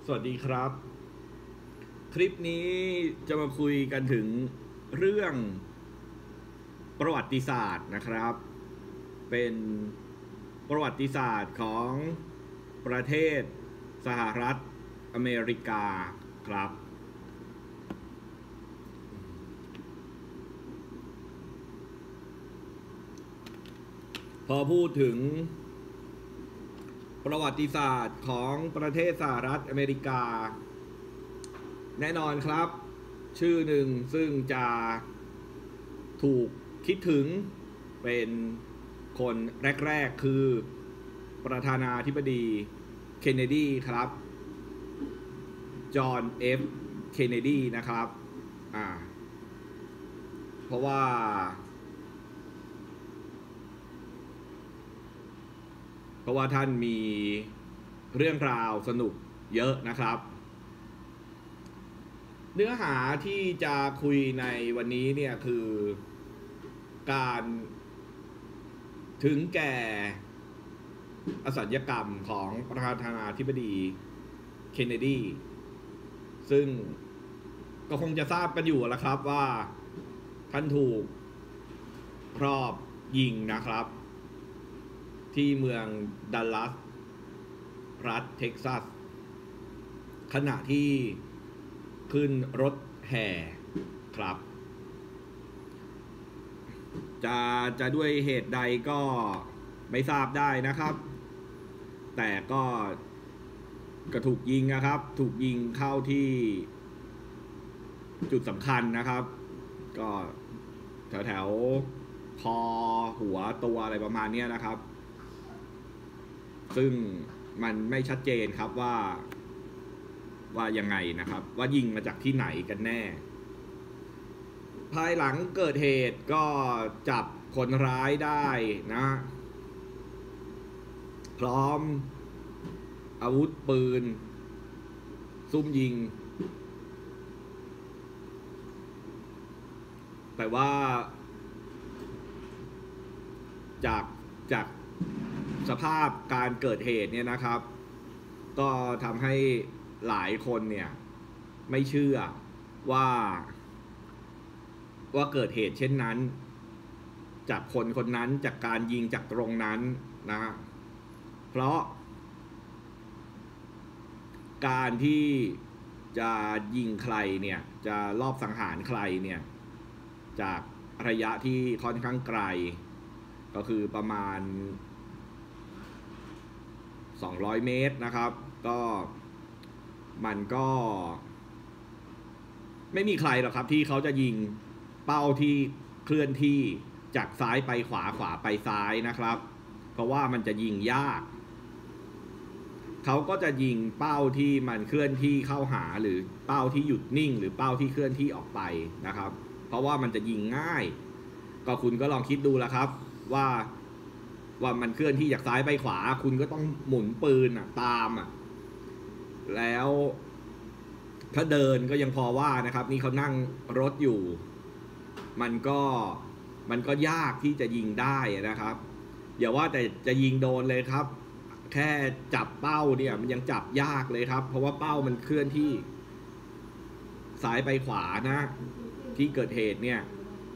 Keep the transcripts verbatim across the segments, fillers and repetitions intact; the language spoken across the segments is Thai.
สวัสดีครับคลิปนี้จะมาคุยกันถึงเรื่องประวัติศาสตร์นะครับเป็นประวัติศาสตร์ของประเทศสหรัฐอเมริกาครับพอพูดถึงประวัติศาสตร์ของประเทศสหรัฐอเมริกาแน่นอนครับชื่อหนึ่งซึ่งจะถูกคิดถึงเป็นคนแรกๆคือประธานาธิบดีเคนเนดีครับจอห์นเอฟเคนเนดีนะครับอ่าเพราะว่าเพราะว่าท่านมีเรื่องราวสนุกเยอะนะครับเนื้อหาที่จะคุยในวันนี้เนี่ยคือการถึงแก่อสัญญกรรมของประธานาธิบดีเคนเนดีซึ่งก็คงจะทราบกันอยู่แล้วครับว่าท่านถูกรอบยิงนะครับที่เมืองดัลลัสรัฐเท็กซัสขณะที่ขึ้นรถแห่ครับจะจะด้วยเหตุใดก็ไม่ทราบได้นะครับแต่ก็ก็ถูกยิงนะครับถูกยิงเข้าที่จุดสำคัญนะครับก็แถวแถวคอหัวตัวอะไรประมาณนี้นะครับซึ่งมันไม่ชัดเจนครับว่าว่ายังไงนะครับว่ายิงมาจากที่ไหนกันแน่ภายหลังเกิดเหตุก็จับคนร้ายได้นะพร้อมอาวุธปืนซุ่มยิงแต่ว่าจากจากสภาพการเกิดเหตุเนี่ยนะครับก็ทำให้หลายคนเนี่ยไม่เชื่อว่าว่าเกิดเหตุเช่นนั้นจากคนคนนั้นจากการยิงจากตรงนั้นนะเพราะการที่จะยิงใครเนี่ยจะลอบสังหารใครเนี่ยจากระยะที่ค่อนข้างไกลก็คือประมาณสองร้อยเมตรนะครับก็มันก็ไม่มีใครหรอกครับที่เขาจะยิงเป้าที่เคลื่อนที่จากซ้ายไปขวาขวาไปซ้ายนะครับเพราะว่ามันจะยิงยากเขาก็จะยิงเป้าที่มันเคลื่อนที่เข้าหาหรือเป้าที่หยุดนิ่งหรือเป้าที่เคลื่อนที่ออกไปนะครับเพราะว่ามันจะยิงง่ายก็คุณก็ลองคิดดูแล้วครับว่าว่ามันเคลื่อนที่จากซ้ายไปขวาคุณก็ต้องหมุนปืนอ่ะตามอ่ะแล้วถ้าเดินก็ยังพอว่านะครับนี่เขานั่งรถอยู่มันก็มันก็ยากที่จะยิงได้นะครับอย่าว่าแต่จะยิงโดนเลยครับแค่จับเป้าเนี่ยมันยังจับยากเลยครับเพราะว่าเป้ามันเคลื่อนที่ซ้ายไปขวานะที่เกิดเหตุเนี่ย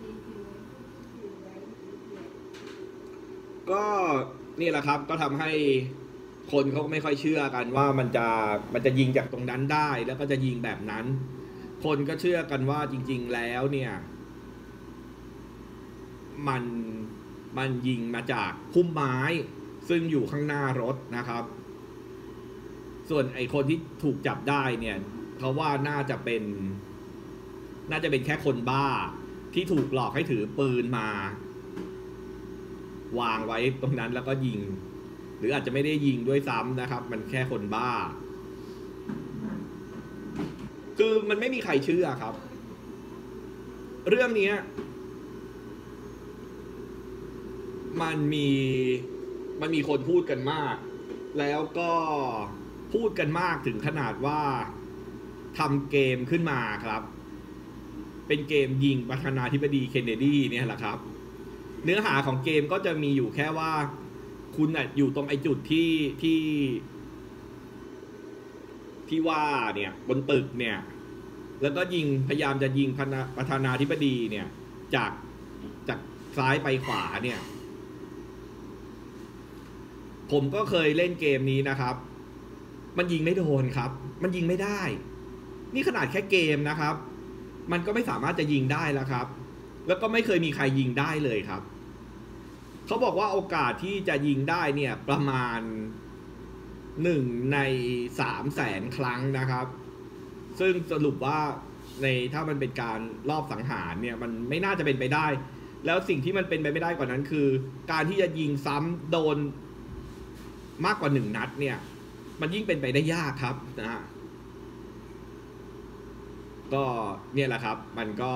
ก็นี่แหละครับก็ทำให้คนเขาไม่ค่อยเชื่อกันว่ามันจะมันจะยิงจากตรงนั้นได้แล้วก็จะยิงแบบนั้นคนก็เชื่อกันว่าจริงๆแล้วเนี่ยมันมันยิงมาจากพุ่มไม้ซึ่งอยู่ข้างหน้ารถนะครับส่วนไอ้คนที่ถูกจับได้เนี่ยเขาว่าน่าจะเป็นน่าจะเป็นแค่คนบ้าที่ถูกหลอกให้ถือปืนมาวางไว้ตรงนั้นแล้วก็ยิงหรืออาจจะไม่ได้ยิงด้วยซ้ำนะครับมันแค่คนบ้าคือมันไม่มีใครเชื่อครับเรื่องนี้มันมีมันมีคนพูดกันมากแล้วก็พูดกันมากถึงขนาดว่าทำเกมขึ้นมาครับเป็นเกมยิงประธานาธิบดีเคนเนดีเนี่ยแหละครับเนื้อหาของเกมก็จะมีอยู่แค่ว่าคุณอยู่ตรงไอ้จุดที่ที่ที่ว่าเนี่ยบนตึกเนี่ยแล้วก็ยิงพยายามจะยิงประธานาธิบดีเนี่ยจากจากซ้ายไปขวาเนี่ยผมก็เคยเล่นเกมนี้นะครับมันยิงไม่โดนครับมันยิงไม่ได้นี่ขนาดแค่เกมนะครับมันก็ไม่สามารถจะยิงได้แล้วครับแล้วก็ไม่เคยมีใครยิงได้เลยครับเขาบอกว่าโอกาสที่จะยิงได้เนี่ยประมาณหนึ่งในสามแสนครั้งนะครับซึ่งสรุปว่าในถ้ามันเป็นการรอบสังหารเนี่ยมันไม่น่าจะเป็นไปได้แล้วสิ่งที่มันเป็นไปไม่ได้กว่านั้นคือการที่จะยิงซ้ำโดนมากกว่าหนึ่งนัดเนี่ยมันยิ่งเป็นไปได้ยากครับนะฮะก็เนี่ยแหละครับมันก็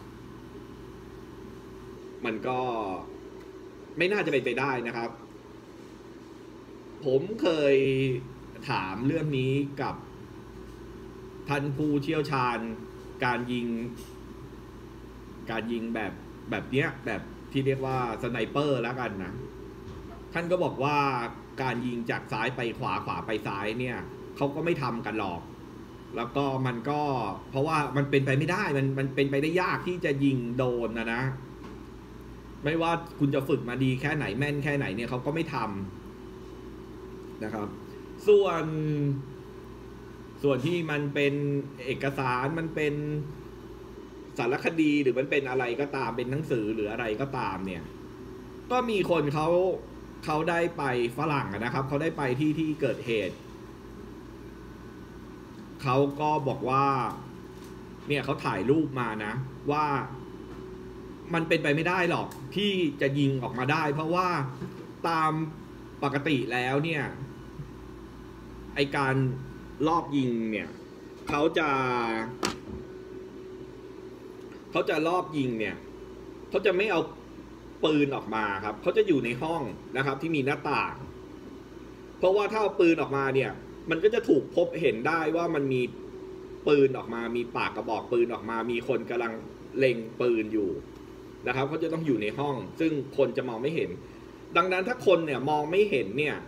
มันก็ไม่น่าจะเป็นไปได้นะครับผมเคยถามเรื่องนี้กับท่านผู้เชี่ยวชาญการยิงการยิงแบบแบบเนี้ยแบบที่เรียกว่าสไนเปอร์แล้วกันนะท่านก็บอกว่าการยิงจากซ้ายไปขวาขวาไปซ้ายเนี่ยเขาก็ไม่ทำกันหรอกแล้วก็มันก็เพราะว่ามันเป็นไปไม่ได้มันมันเป็นไปได้ยากที่จะยิงโดนนะนะไม่ว่าคุณจะฝึกมาดีแค่ไหนแม่นแค่ไหนเนี่ยเขาก็ไม่ทำนะครับส่วนส่วนที่มันเป็นเอกสารมันเป็นสารคดีหรือมันเป็นอะไรก็ตามเป็นหนังสือหรืออะไรก็ตามเนี่ยก็มีคนเขาเขาได้ไปฝรั่งนะครับเขาได้ไปที่ที่เกิดเหตุเขาก็บอกว่าเนี่ยเขาถ่ายรูปมานะว่ามันเป็นไปไม่ได้หรอกที่จะยิงออกมาได้เพราะว่าตามปกติแล้วเนี่ยไอการรอบยิงเนี่ยเขาจะเขาจะรอบยิงเนี่ยเขาจะไม่เอาปืนออกมาครับเขาจะอยู่ในห้องนะครับที่มีหน้าต่างเพราะว่าถ้าเอาปืนออกมาเนี่ยมันก็จะถูกพบเห็นได้ว่ามันมีปืนออกมามีปากกระบอกปืนออกมามีคนกำลังเล็งปืนอยู่นะครับเขาจะต้องอยู่ในห้องซึ่งคนจะมองไม่เห็นดังนั้นถ้าคนเนี่ยมองไม่เห็นเนี่ย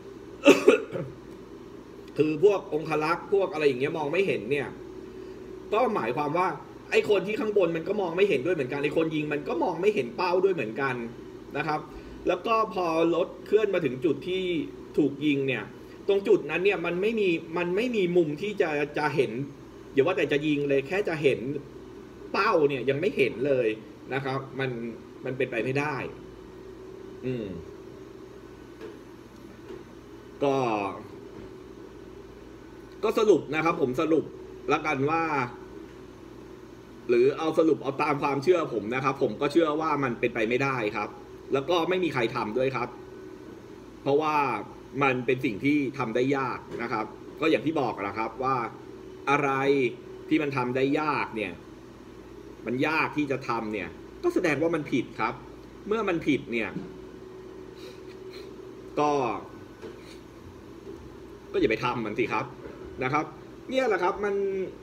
คือพวกองครักษ์พวกอะไรอย่างเงี้ยมองไม่เห็นเนี่ยก็หมายความว่าไอ้คนที่ข้างบนมันก็มองไม่เห็นด้วยเหมือนกันไอ้คนยิงมันก็มองไม่เห็นเป้าด้วยเหมือนกันนะครับแล้วก็พอรถเคลื่อนมาถึงจุดที่ถูกยิงเนี่ยตรงจุดนั้นเนี่ยมันไม่มีมันไม่มีมุมที่จะจะเห็นอย่าว่าแต่จะยิงเลยแค่จะเห็นเป้าเนี่ยยังไม่เห็นเลยนะครับมันมันเป็นไปไม่ได้อืมก็ก็สรุปนะครับผมสรุปแล้วกันว่าหรือเอาสรุปเอาตามความเชื่อผมนะครับผมก็เชื่อว่ามันเป็นไปไม่ได้ครับแล้วก็ไม่มีใครทำด้วยครับเพราะว่ามันเป็นสิ่งที่ทำได้ยากนะครับก็อย่างที่บอกนะครับว่าอะไรที่มันทำได้ยากเนี่ยมันยากที่จะทำเนี่ยก็แสดงว่ามันผิดครับเมื่อมันผิดเนี่ยก็ก็อย่าไปทำมันสิครับนะครับเนี่ยแหละครับมัน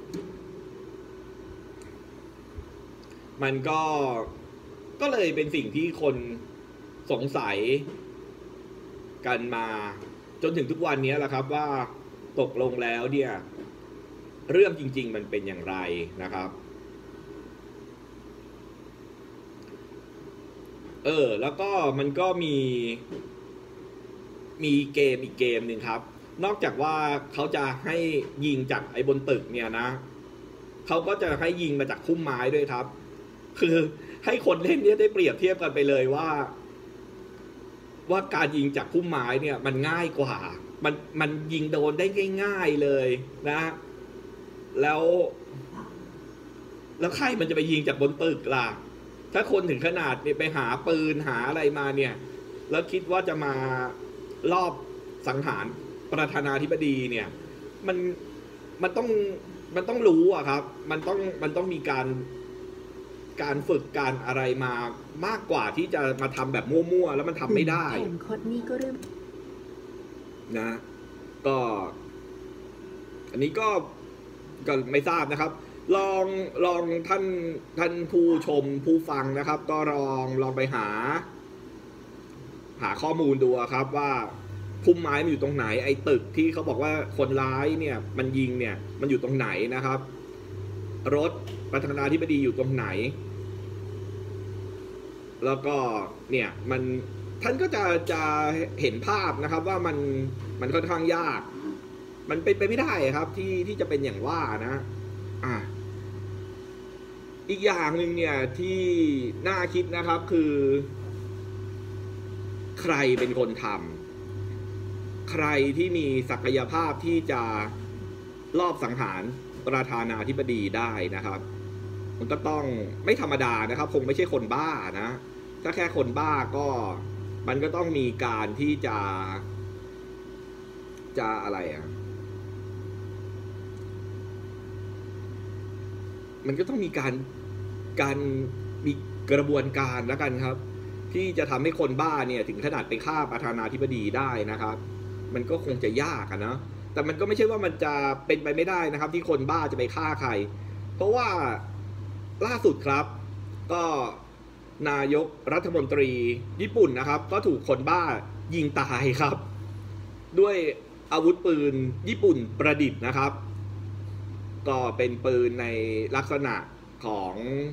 มันก็ก็เลยเป็นสิ่งที่คนสงสัยกันมาจนถึงทุกวันนี้แหละครับว่าตกลงแล้วเนี่ยเรื่องจริงๆมันเป็นอย่างไรนะครับเออแล้วก็มันก็มีมีเกมอีกเกมหนึ่งครับนอกจากว่าเขาจะให้ยิงจากไอ้บนตึกเนี่ยนะเขาก็จะให้ยิงมาจากพุ่มไม้ด้วยครับคือให้คนเล่นเนี่ยได้เปรียบเทียบกันไปเลยว่าว่าการยิงจากพุ่มไม้เนี่ยมันง่ายกว่ามันมันยิงโดนได้ง่ายๆเลยนะแล้วแล้วใครมันจะไปยิงจากบนตึกล่ะถ้าคนถึงขนาดเนี่ยไปหาปืนหาอะไรมาเนี่ยแล้วคิดว่าจะมารอบสังหารประธานาธิบดีเนี่ยมันมันต้องมันต้องรู้อะครับมันต้องมันต้องมีการการฝึกการอะไรมามากกว่าที่จะมาทำแบบมั่วๆแล้วมันทำไม่ได้แข่งคดนี้ก็เริ่มนะก็อันนี้ก็ก็ไม่ทราบนะครับลองลองท่านท่านผู้ชมผู้ฟังนะครับก็ลองลองไปหาหาข้อมูลดูครับว่าพุ่มไม้มันอยู่ตรงไหนไอ้ตึกที่เขาบอกว่าคนร้ายเนี่ยมันยิงเนี่ยมันอยู่ตรงไหนนะครับรถประธานาธิบดีอยู่ตรงไหนแล้วก็เนี่ยมันท่านก็จะจะเห็นภาพนะครับว่ามันมันค่อนข้างยากมันเป็นไปไม่ได้ครับที่ที่จะเป็นอย่างว่านะอ่ะอีกอย่างหนึ่งเนี่ยที่น่าคิดนะครับคือใครเป็นคนทำใครที่มีศักยภาพที่จะลอบสังหารประธานาธิบดีได้นะครับมันก็ต้องไม่ธรรมดานะครับคงไม่ใช่คนบ้านะถ้าแค่คนบ้าก็มันก็ต้องมีการที่จะจะอะไรอ่ะมันก็ต้องมีการการมีกระบวนการแล้วกันครับที่จะทำให้คนบ้าเนี่ยถึงขนาดไปฆ่าประธานาธิบดีได้นะครับมันก็คงจะยากอะนะแต่มันก็ไม่ใช่ว่ามันจะเป็นไปไม่ได้นะครับที่คนบ้าจะไปฆ่าใครเพราะว่าล่าสุดครับก็นายกรัฐมนตรีญี่ปุ่นนะครับก็ถูกคนบ้ายิงตายครับด้วยอาวุธปืนญี่ปุ่นประดิษฐ์นะครับก็เป็นปืนในลักษณะของ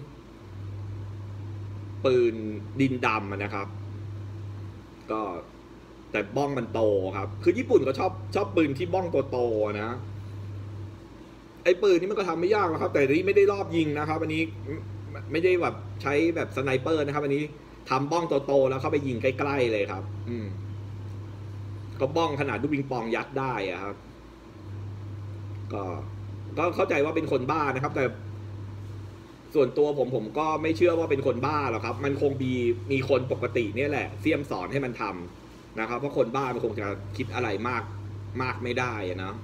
ปืนดินดำนะครับก็แต่บ้องมันโตครับคือญี่ปุ่นก็ชอบชอบปืนที่บ้องโตๆนะไอ้ปืนนี้มันก็ทำไม่ยากนะครับแต่นี้ไม่ได้รอบยิงนะครับอันนี้ไม่ได้แบบใช้แบบสไนเปอร์นะครับอันนี้ทำบ้องโตๆแล้วเข้าไปยิงใกล้ๆเลยครับอืมก็บ้องขนาดลูกปิงปองยัดได้อะครับก็ก็เข้าใจว่าเป็นคนบ้านะครับแต่ส่วนตัวผมผมก็ไม่เชื่อว่าเป็นคนบ้าหรอกครับมันคงมีมีคนปกติเนี่ยแหละเสี่ยมสอนให้มันทำนะครับเพราะคนบ้ามันคงจะคิดอะไรมากมากไม่ได้นะ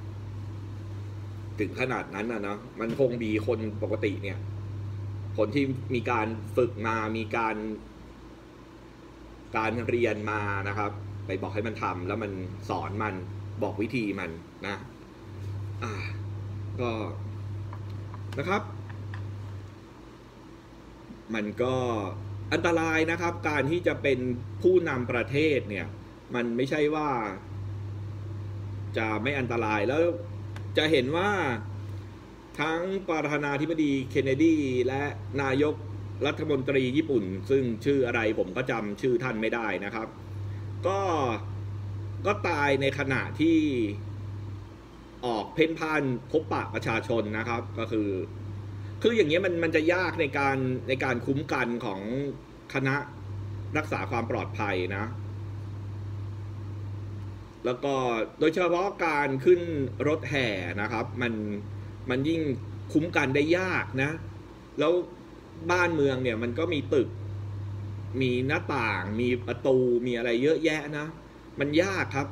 ถึงขนาดนั้นนะเนาะมันคงมีคนปกติเนี่ยคนที่มีการฝึกมามีการการเรียนมานะครับไปบอกให้มันทำแล้วมันสอนมันบอกวิธีมันนะอ่าก็นะครับมันก็อันตรายนะครับการที่จะเป็นผู้นำประเทศเนี่ยมันไม่ใช่ว่าจะไม่อันตรายแล้วจะเห็นว่าทั้งประธานาธิบดีเคนเนดีและนายกรัฐมนตรีญี่ปุ่นซึ่งชื่ออะไรผมก็จำชื่อท่านไม่ได้นะครับก็ก็ตายในขณะที่ออกเพ่นพ่านพบปะประชาชนนะครับก็คือคืออย่างเงี้ยมันมันจะยากในการในการคุ้มกันของคณะรักษาความปลอดภัยนะแล้วก็โดยเฉพาะการขึ้นรถแห่นะครับมันมันยิ่งคุ้มกันได้ยากนะแล้วบ้านเมืองเนี่ยมันก็มีตึกมีหน้าต่างมีประตูมีอะไรเยอะแยะนะมันยากครับ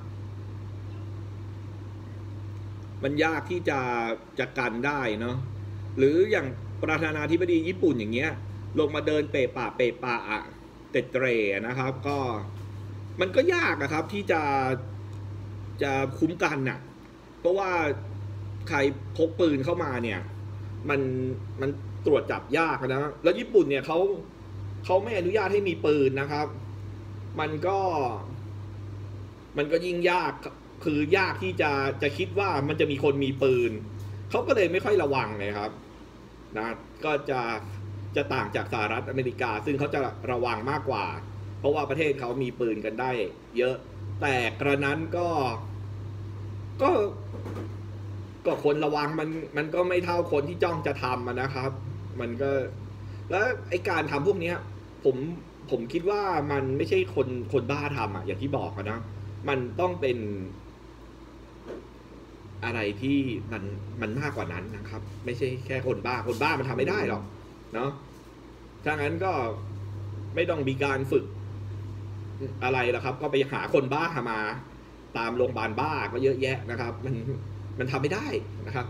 มันยากที่จะจะกันได้เนาะหรืออย่างประธานาธิบดีญี่ปุ่นอย่างเงี้ยลงมาเดินเปะปะเปะปะอะเตะเตร่นะครับก็มันก็ยากนะครับที่จะจะคุ้มกันน่ะเพราะว่าใครพกปืนเข้ามาเนี่ยมันมันตรวจจับยากนะแล้วญี่ปุ่นเนี่ยเขาเขาไม่อนุญาตให้มีปืนนะครับมันก็มันก็ยิ่งยากคือยากที่จะจะคิดว่ามันจะมีคนมีปืนเขาก็เลยไม่ค่อยระวังเลยครับนะก็จะจะต่างจากสหรัฐอเมริกาซึ่งเขาจะระวังมากกว่าเพราะว่าประเทศเขามีปืนกันได้เยอะแต่กระนั้นก็ก็ก็คนระวังมันมันก็ไม่เท่าคนที่จ้องจะทำนะครับมันก็แล้วไอการทำพวกนี้ผมผมคิดว่ามันไม่ใช่คนคนบ้าทำอ่ะอย่างที่บอกนะมันต้องเป็นอะไรที่มันมันมากกว่านั้นนะครับไม่ใช่แค่คนบ้าคนบ้ามันทำไม่ได้หรอกเนาะถ้างั้นก็ไม่ต้องมีการฝึกอะไรแล้วครับก็ไปหาคนบ้ามาตามโรงพยาบาลบ้าก็เยอะแยะนะครับมันมันทำไม่ได้นะครับ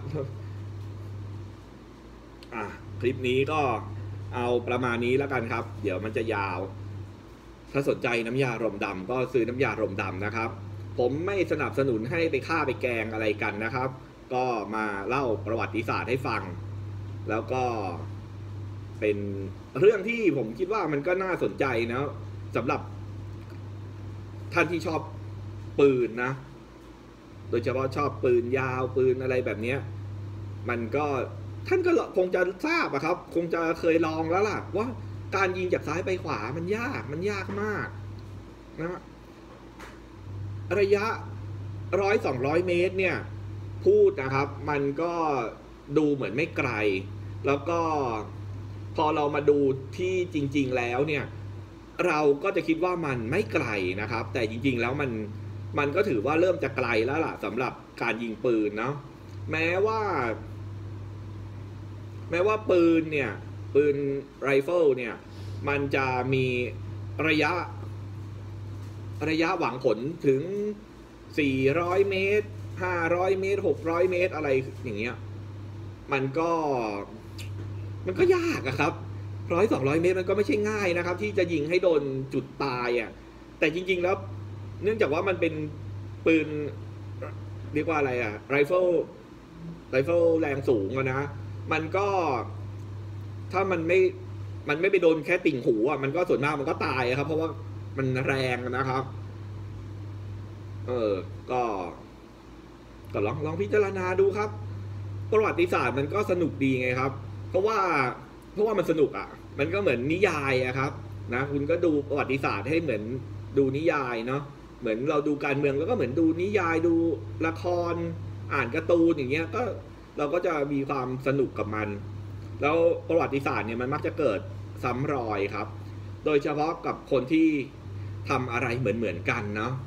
อ่ะคลิปนี้ก็เอาประมาณนี้แล้วกันครับเดี๋ยวมันจะยาวถ้าสนใจน้ำยารมดำก็ซื้อน้ำยารมดำนะครับผมไม่สนับสนุนให้ไปฆ่าไปแกงอะไรกันนะครับก็มาเล่าประวัติศาสตร์ให้ฟังแล้วก็เป็นเรื่องที่ผมคิดว่ามันก็น่าสนใจนะสำหรับท่านที่ชอบปืนนะโดยเฉพาะชอบปืนยาวปืนอะไรแบบเนี้ยมันก็ท่านก็คงจะทราบอะครับคงจะเคยลองแล้วล่ะว่าการยิงจากซ้ายไปขวามันยากมันยากมากนะระยะร้อยสองร้อยเมตรเนี่ยพูดนะครับมันก็ดูเหมือนไม่ไกลแล้วก็พอเรามาดูที่จริงๆแล้วเนี่ยเราก็จะคิดว่ามันไม่ไกลนะครับแต่จริงๆแล้วมันมันก็ถือว่าเริ่มจะไกลแล้วล่ะสำหรับการยิงปืนเนาะแม้ว่าแม้ว่าปืนเนี่ยปืนไรเฟิลเนี่ยมันจะมีระยะระยะหวังผลถึงสี่ร้อยเมตรห้าร้อยเมตรหกร้อยเมตรอะไรอย่างเงี้ยมันก็มันก็ยากอะครับร้อยสองร้อยเมตรมันก็ไม่ใช่ง่ายนะครับที่จะยิงให้โดนจุดตายอะแต่จริงๆแล้วเนื่องจากว่ามันเป็นปืนเรียกว่าอะไรอะไรเฟิลไรเฟิลแรงสูงอะนะมันก็ถ้ามันไม่มันไม่ไปโดนแค่ติ่งหูอะมันก็ส่วนมากมันก็ตายครับเพราะว่ามันแรงนะครับเออก็ก็ลองลองพิจารณาดูครับประวัติศาสตร์มันก็สนุกดีไงครับเพราะว่าเพราะว่ามันสนุกอ่ะมันก็เหมือนนิยายอะครับนะคุณก็ดูประวัติศาสตร์ให้เหมือนดูนิยายเนาะเหมือนเราดูการเมืองแล้วก็เหมือนดูนิยายดูละครอ่านการ์ตูนอย่างเงี้ยก็เราก็จะมีความสนุกกับมันแล้วประวัติศาสตร์เนี่ยมันมักจะเกิดซ้ำรอยครับโดยเฉพาะกับคนที่ทำอะไรเหมือนเหมือนกันเนาะ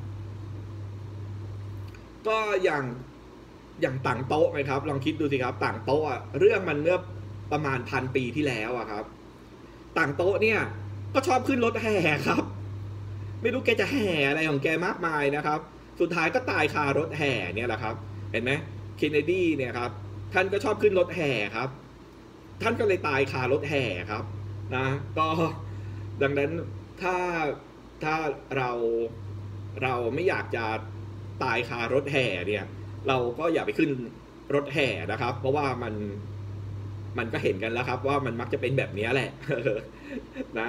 ก็อย่างอย่างต่างโต๊ะไหมครับลองคิดดูสิครับต่างโต๊ะเรื่องมันเมื่อประมาณพันปีที่แล้วอะครับต่างโต๊ะเนี่ยก็ชอบขึ้นรถแห่ครับไม่รู้แกจะแห่อะไรของแกมากมายนะครับสุดท้ายก็ตายคารถแห่เนี่ยแหละครับเห็นไหมเคนเนดีเนี่ยครับท่านก็ชอบขึ้นรถแห่ครับท่านก็เลยตายคารถแห่ครับนะก็ดังนั้นถ้าถ้าเราเราไม่อยากจะตายคารถแห่เนี่ยเราก็อย่าไปขึ้นรถแห่นะครับเพราะว่ามันมันก็เห็นกันแล้วครับว่ามันมักจะเป็นแบบนี้แหละนะ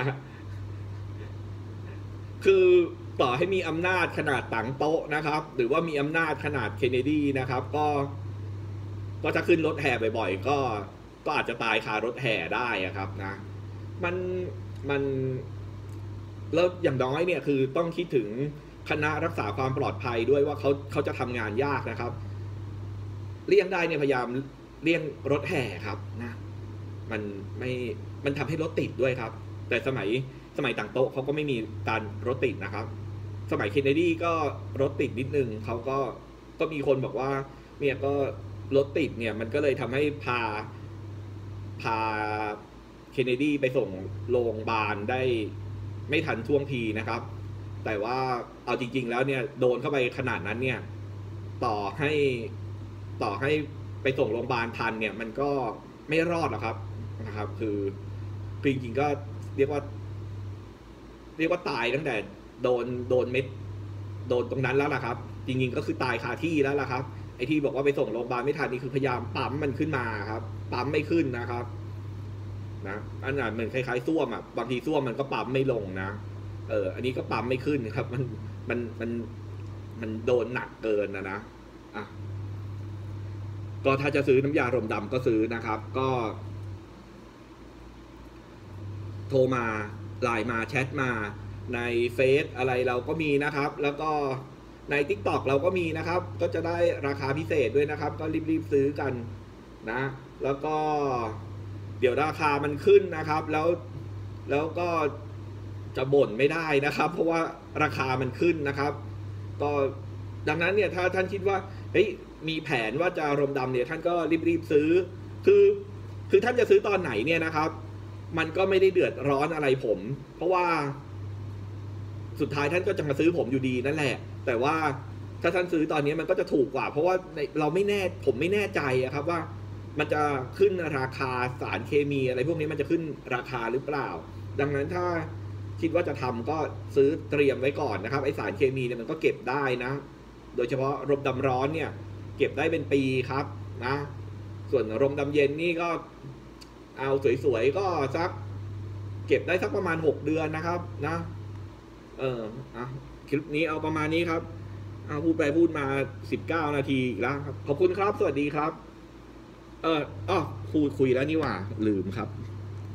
คือต่อให้มีอำนาจขนาดต่างโต๊ะนะครับหรือว่ามีอำนาจขนาดเคนเนดีนะครับก็ก็จะขึ้นรถแห่บ่อยๆก็ก็อาจจะตายคารถแห่ได้ครับนะมันมันแล้วอย่างน้อยเนี่ยคือต้องคิดถึงคณะรักษาความปลอดภัยด้วยว่าเขาเขาจะทำงานยากนะครับเลี่ยงได้เนี่ยพยายามเลี่ยงรถแห่ครับนะมันไม่มันทำให้รถติดด้วยครับแต่สมัยสมัยต่างโต๊ะเขาก็ไม่มีการรถติดนะครับสมัยเคนเนดีก็รถติดนิดนึงเขาก็ก็มีคนบอกว่าเนี่ยก็รถติดเนี่ยมันก็เลยทำให้พาพาเคนเนดีไปส่งโรงพยาบาลได้ไม่ทันท่วงทีนะครับแต่ว่าเอาจริงๆแล้วเนี่ยโดนเข้าไปขนาดนั้นเนี่ยต่อให้ต่อให้ไปส่งโรงพยาบาลทันเนี่ยมันก็ไม่รอดหรอกครับนะครับคือจริงๆก็เรียกว่าเรียกว่าตายตั้งแต่โดนโดนเม็ดโดนตรงนั้นแล้วล่ะครับจริงๆก็คือตายคาที่แล้วล่ะครับไอ้ที่บอกว่าไปส่งโรงพยาบาลไม่ทันนี่คือพยายามปั๊มมันขึ้นมาครับปั๊มไม่ขึ้นนะครับนะอันนั้นเหมือนคล้ายๆส้วมอ่ะบางทีส้วมมันก็ปั๊มไม่ลงนะเอออันนี้ก็ปั๊มไม่ขึ้นครับมันมันมันมันโดนหนักเกินนะนะอ่ะก็ถ้าจะซื้อน้ำยารมดำก็ซื้อนะครับก็โทรมาไลน์มาแชทมาในเฟซอะไรเราก็มีนะครับแล้วก็ใน ติ๊กต็อก เราก็มีนะครับก็จะได้ราคาพิเศษด้วยนะครับก็รีบๆซื้อกันนะแล้วก็เดี๋ยวราคามันขึ้นนะครับแล้วแล้วก็จะบ่นไม่ได้นะครับเพราะว่าราคามันขึ้นนะครับก็ดังนั้นเนี่ยถ้าท่านคิดว่าเฮ้ยมีแผนว่าจะรมดำเนี่ยท่านก็รีบๆซื้อคือคือท่านจะซื้อตอนไหนเนี่ยนะครับมันก็ไม่ได้เดือดร้อนอะไรผมเพราะว่าสุดท้ายท่านก็จะมาซื้อผมอยู่ดีนั่นแหละแต่ว่าถ้าท่านซื้อตอนนี้มันก็จะถูกกว่าเพราะว่าเราไม่แน่ผมไม่แน่ใจครับว่ามันจะขึ้นราคาสารเคมีอะไรพวกนี้มันจะขึ้นราคาหรือเปล่าดังนั้นถ้าคิดว่าจะทำก็ซื้อเตรียมไว้ก่อนนะครับไอสารเคมีเนี่ยมันก็เก็บได้นะโดยเฉพาะรมดำร้อนเนี่ยเก็บได้เป็นปีครับนะส่วนรมดำเย็นนี่ก็เอาสวยๆก็สักเก็บได้สักประมาณหกเดือนนะครับนะเอออ่ะคลิปนี้เอาประมาณนี้ครับเอาพูดไปพูดมาสิบเก้านาทีอีกแล้วครับขอบคุณครับสวัสดีครับ เอออ๋อคุยคุยแล้วนี่หว่าลืมครับ